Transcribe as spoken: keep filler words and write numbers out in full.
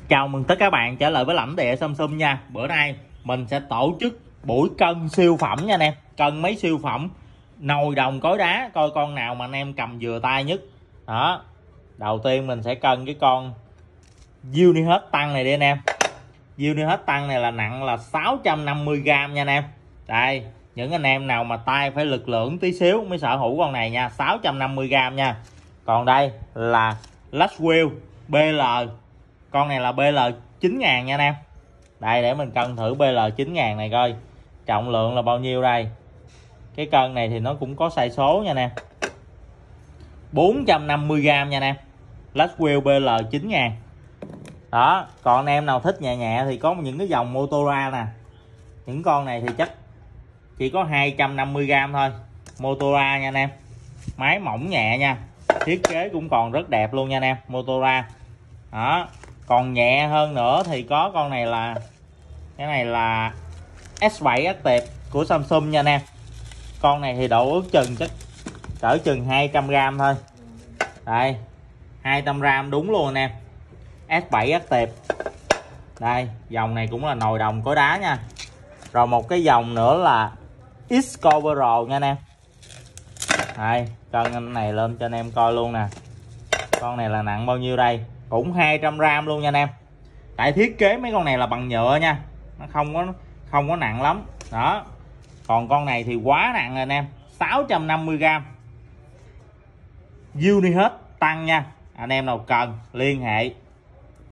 Chào mừng tất cả các bạn trở lại với Lãnh Địa Samsung nha. Bữa nay mình sẽ tổ chức buổi cân siêu phẩm nha anh em. Cân mấy siêu phẩm nồi đồng cối đá, coi con nào mà anh em cầm vừa tay nhất. Đó. Đầu tiên mình sẽ cân cái con Unihot tăng này đi anh em. Unihot tăng này là nặng là sáu trăm năm mươi gam nha anh em. Đây, những anh em nào mà tay phải lực lưỡng tí xíu mới sở hữu con này nha, sáu trăm năm mươi gam nha. Còn đây là Latchwheel bê lờ. Con này là bê lờ chín ngàn nha anh em. Đây, để mình cân thử bê lờ chín ngàn này coi trọng lượng là bao nhiêu đây. Cái cân này thì nó cũng có sai số nha anh em, bốn trăm năm mươi gam nha anh em. Latchwheel bê lờ chín ngàn. Đó, còn anh em nào thích nhẹ nhẹ thì có những cái dòng Motora nè. Những con này thì chắc chỉ có hai trăm năm mươi gam thôi. Motora nha anh em. Máy mỏng nhẹ nha. Thiết kế cũng còn rất đẹp luôn nha anh em. Motora. Đó, còn nhẹ hơn nữa thì có con này là cái này là S bảy Active của Samsung nha anh em. Con này thì độ ước chừng chắc cỡ chừng hai trăm gam thôi. Đây, hai trăm gam đúng luôn anh em. S bảy Active. Đây, dòng này cũng là nồi đồng cối đá nha. Rồi một cái dòng nữa là X-Cover nha anh em. Đây, cân anh này lên cho anh em coi luôn nè. Con này là nặng bao nhiêu đây? Cũng hai trăm gam luôn nha anh em. Tại thiết kế mấy con này là bằng nhựa nha, nó không có không có nặng lắm. Đó. Còn con này thì quá nặng rồi anh em, sáu trăm năm mươi gam. Unihot tăng nha. Anh em nào cần liên hệ